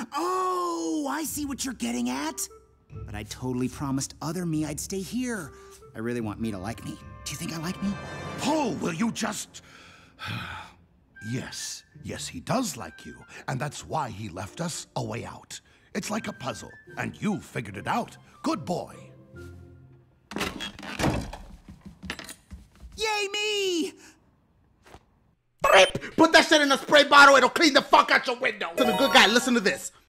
Oh, I see what you're getting at. But I totally promised other me I'd stay here. I really want me to like me. Do you think I like me? Oh, will you just... Yes, he does like you, and that's why he left us a way out. It's like a puzzle, and you figured it out. Good boy. Yay, me! Put that shit in a spray bottle, it'll clean the fuck out your window. Listen, the good guy, listen to this.